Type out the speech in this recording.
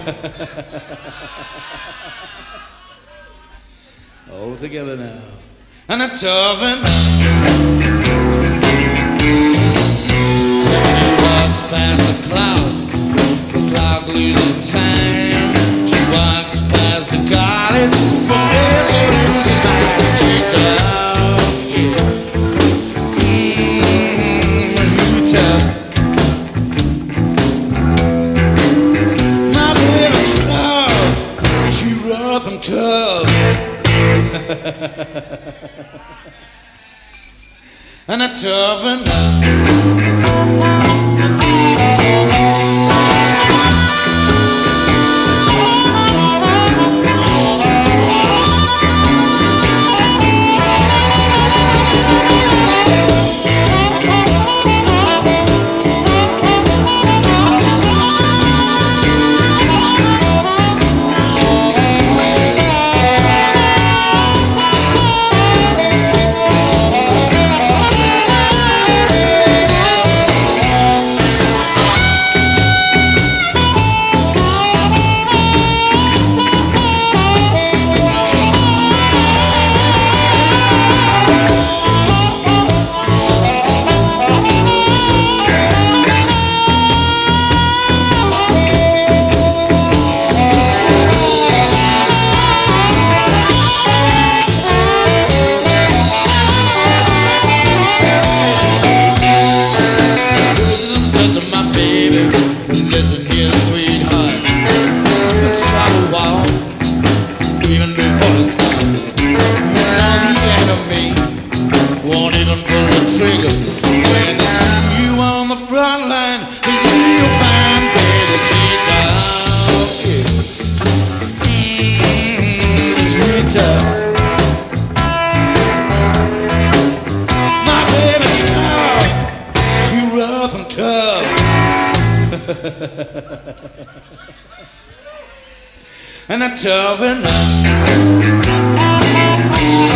All together now. And a tough enough. She walks past the cloud loses time. She walks past the college, professor loses mind. She tough, yeah. You tough. My baby's tough. She rough and tough. And a tough enough. And a tough enough.